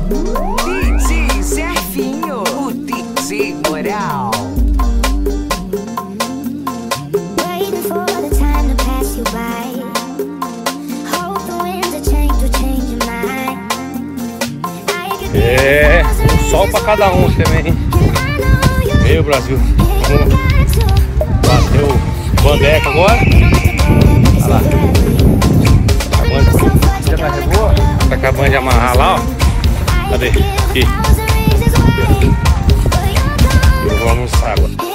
DJ Serfinho, o DJ Moral. Waiting for the time to pass you by. Hope the winds of change will change your mind. É, um sol pra cada um também. Meu Brasil. Bateu o bandeca agora. Olha lá. Já carregou? Tá acabando de amarrar lá, ó. Cadê? Aqui. Eu vou almoçar agora.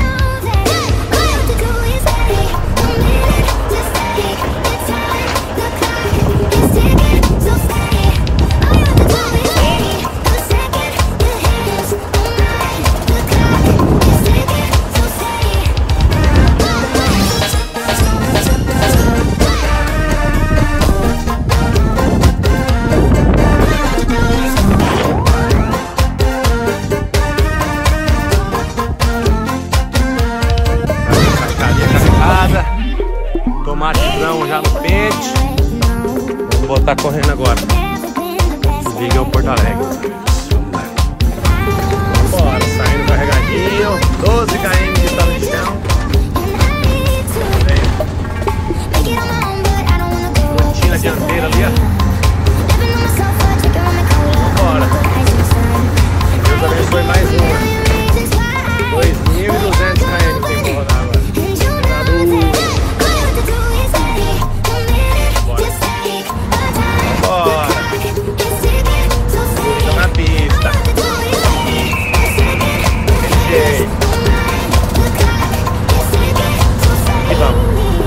Tomatezão já no pente. Vou botar correndo agora. Liga o Porto Alegre. Bora, saindo carregadinho. 12 km de estado de chão. Rotina dianteira ali, ó. Bora. Deus abençoe mais uma. 2.200 km tem que rodar agora. Na pista. E vamos.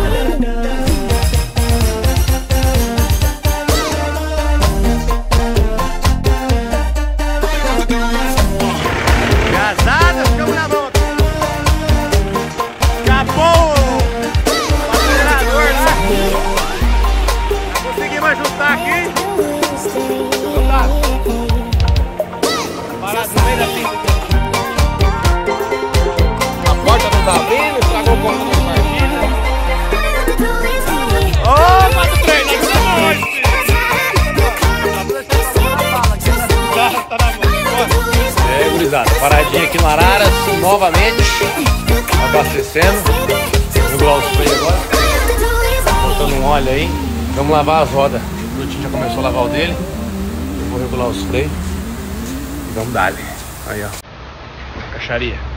Casada, ficamos na mão. Acabou o acelerador lá. Já conseguimos ajustar aqui. Parado no meio da pista. A porta não tá abrindo, estragou o ponto da partida. Opa, do treino, aqui tá nós, tá na mão. É, gurizada, paradinha aqui no Araras, novamente. Abastecendo. Regular os freios agora. Botando um óleo aí. Vamos lavar as rodas. O Brutinho já começou a lavar o dele. Eu vou regular os freios. Vamos dar ali. Aí, ó. Caixaria.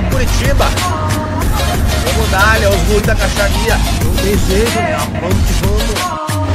Curitiba. Vamos dar, os guri da caixaria. Não tem jeito, né? Vamos que vamos.